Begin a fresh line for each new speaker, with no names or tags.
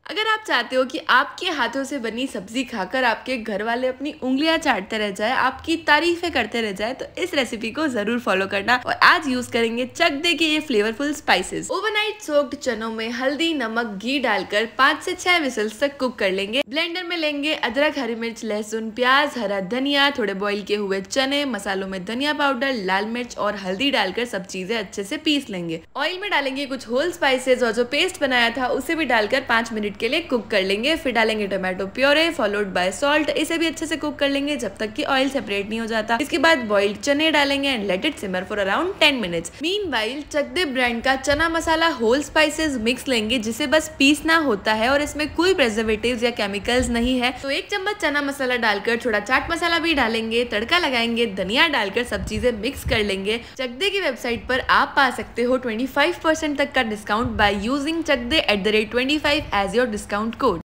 अगर आप चाहते हो कि आपके हाथों से बनी सब्जी खाकर आपके घर वाले अपनी उंगलियां चाटते रह जाए, आपकी तारीफें करते रह जाए, तो इस रेसिपी को जरूर फॉलो करना। और आज यूज करेंगे चकदे के ये फ्लेवरफुल स्पाइसेस। ओवरनाइट सोक्ड चनों में हल्दी, नमक, घी डालकर 5 से 6 विसल्स तक कुक कर लेंगे। ब्लेंडर में लेंगे अदरक, हरी मिर्च, लहसुन, प्याज, हरा धनिया, थोड़े बॉईल किए हुए चने, मसालों में धनिया पाउडर, लाल मिर्च और हल्दी डालकर सब चीजें अच्छे से पीस लेंगे। ऑयल में डालेंगे कुछ होल स्पाइसेस और जो पेस्ट बनाया था उसे भी डालकर 5 मिनट के लिए कुक कर लेंगे। फिर डालेंगे tomato puree followed by salt. इसे भी अच्छे से कुक कर लेंगे जब तक कि ऑयल सेपरेट नहीं हो जाता। इसके बाद बॉइल्ड चने डालेंगे and let it simmer for around 10 minutes. Meanwhile Chakde brand का चना मसाला होल स्पाइसेस मिक्स लेंगे जिसे बस पीसना होता है और इसमें कोई प्रिजर्वेटिव्स या केमिकल्स नहीं है। तो 1 चम्मच चना मसाला डालकर थोड़ा चाट मसाला भी डालेंगे, तड़का लगाएंगे, धनिया डालकर सब चीजें मिक्स कर लेंगे। चकदे की वेबसाइट पर आप पा सकते हो 25% तक का discount by using chakde@25 as your discount code.